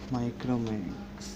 Micromax.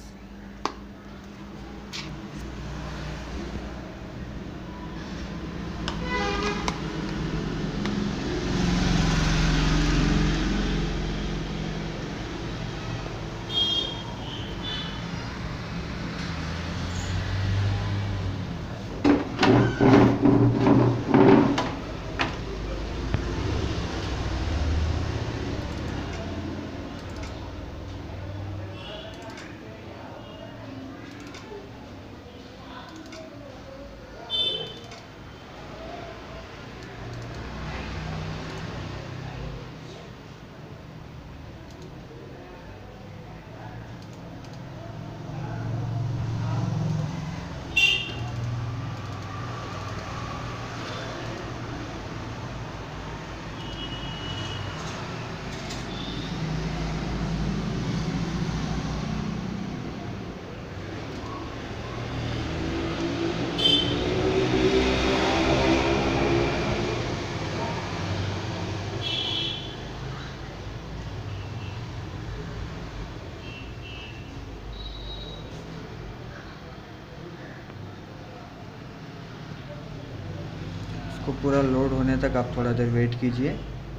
इसको पूरा load होने तक आप थोड़ा देर वेट कीजिए।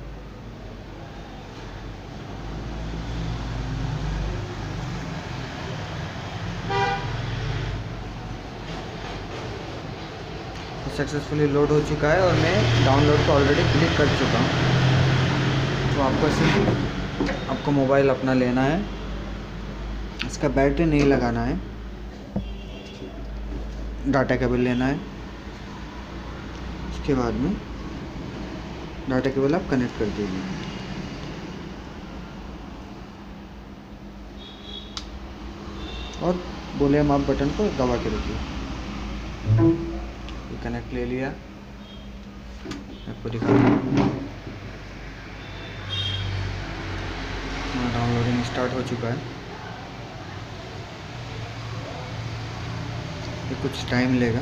तो सक्सेसफुली लोड हो चुका है और मैं डाउनलोड को ऑलरेडी क्लिक कर चुका हूँ। तो आपको सिर्फ आपको मोबाइल अपना लेना है, इसका बैटरी नहीं लगाना है, डाटा केबल लेना है। उसके बाद में डाटा केबल आप कनेक्ट कर दीजिए और वॉल्यूम अप बटन को दबा के रखिए। कनेक्ट ले लिया, आपको दिखा डाउनलोडिंग स्टार्ट हो चुका है। ये कुछ टाइम लेगा।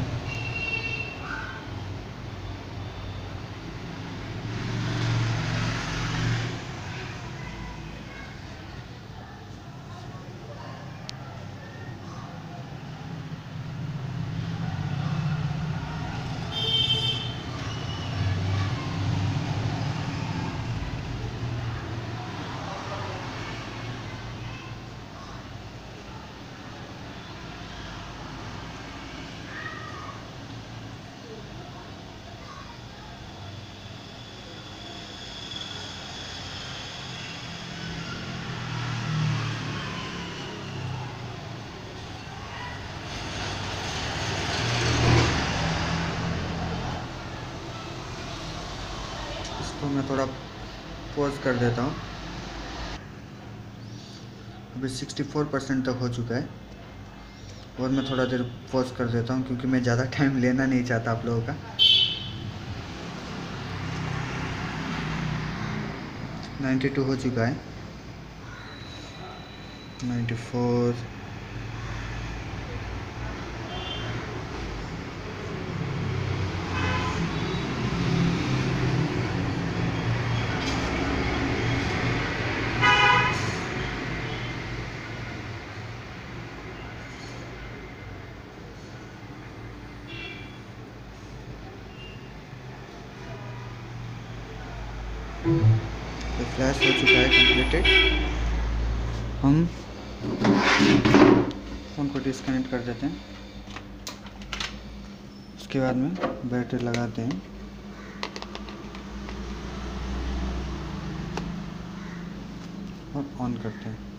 इसको मैं थोड़ा पॉज कर देता हूँ। अभी 64% तक हो चुका है और मैं थोड़ा देर पॉज कर देता हूँ क्योंकि मैं ज़्यादा टाइम लेना नहीं चाहता आप लोगों का। 92 हो चुका है, 94, तो फ्लैश हो चुका है कंप्लीटेड। हम फ़ोन को डिस्कनेक्ट कर देते हैं। उसके बाद में बैटरी लगाते हैं और ऑन करते हैं।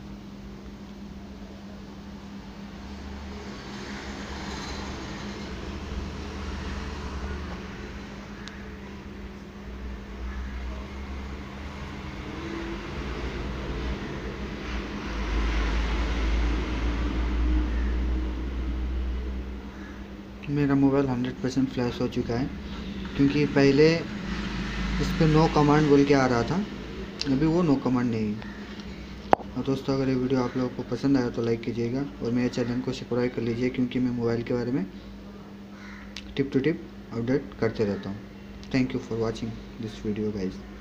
मेरा मोबाइल 100% फ्लैश हो चुका है क्योंकि पहले इस पर नो कमांड बोल के आ रहा था, अभी वो नो कमांड नहीं है। और दोस्तों अगर ये वीडियो आप लोगों को पसंद आया तो लाइक कीजिएगा और मेरे चैनल को सब्सक्राइब कर लीजिए क्योंकि मैं मोबाइल के बारे में टिप टू टिप अपडेट करते रहता हूँ। Thank you for watching this video guys.